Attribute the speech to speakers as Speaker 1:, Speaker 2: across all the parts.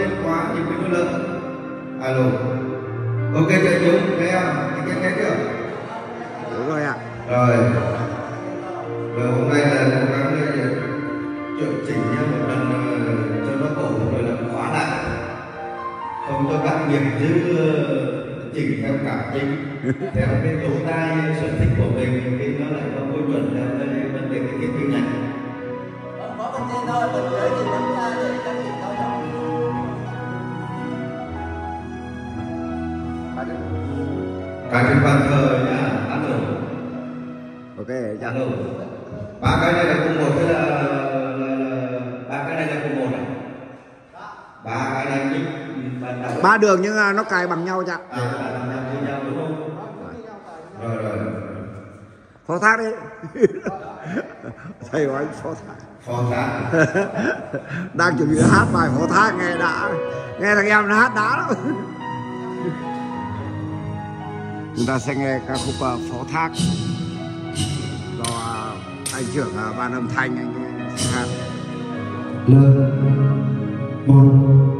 Speaker 1: lên quá thì mình lỡ. Alo. Ok chưa chú, nghe không? Anh nghe chưa?
Speaker 2: Đúng rồi ạ.
Speaker 1: Rồi. Rồi hôm nay là cố gắng chuẩn chỉnh nha, một lần cho nó cổ rồi là khóa lại. Không cho các nghiệp chứ chỉnh theo cảm tính, theo cái lỗ tai sở thích của mình thì nó lại có quy chuẩn theo cái vấn đề cái thiết bị này.
Speaker 3: Có vấn đề thôi, mình giới thiệu đến ra để các chị theo dõi.
Speaker 1: Cả trên bàn thờ nhá, ăn rồi.
Speaker 2: Ok, dạ.
Speaker 1: Alo. Ba cái này là cùng một hay là ba cái này là cùng một à? Ba cái này nhích ban đầu.
Speaker 2: 3 đường nhưng nó cài bằng nhau chị ạ.
Speaker 1: À, là làm như nhau đúng không? Rồi rồi.
Speaker 2: Phó thác đi. Thầy của anh phó thác.
Speaker 1: Phó thác.
Speaker 2: Đang chuẩn bị hát bài phó thác nghe đã. Nghe thằng em nó hát đã lắm. Chúng ta sẽ nghe ca khúc Phó Thác do anh trưởng ban âm thanh anh sẽ hát.
Speaker 1: Một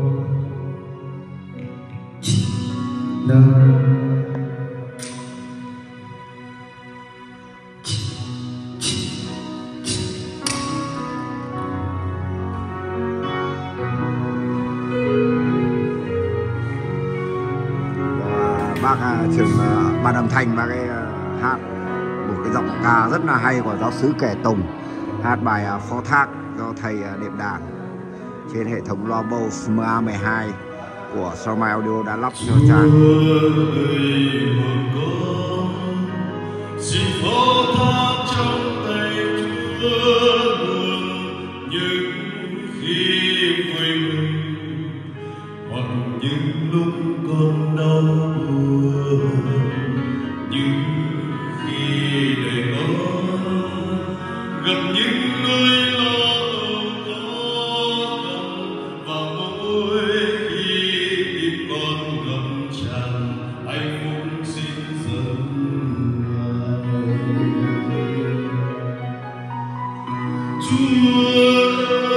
Speaker 2: bác trưởng ban âm thanh bác ấy hát một cái giọng ca rất là hay của giáo sứ Kẻ Tùng, hát bài Phó Thác do thầy đệm đàn trên hệ thống loa Bose MA12 của Soundmine Audio đã lắp cho cha.
Speaker 4: Xin phó thác trong tay Chúa những khi vui mừng hoặc những lúc con đau buồn, những khi đời nó gặp những người lo âu khó khăn, và mỗi khi tim con ngập tràn hạnh phúc xin dâng ngài. Chúa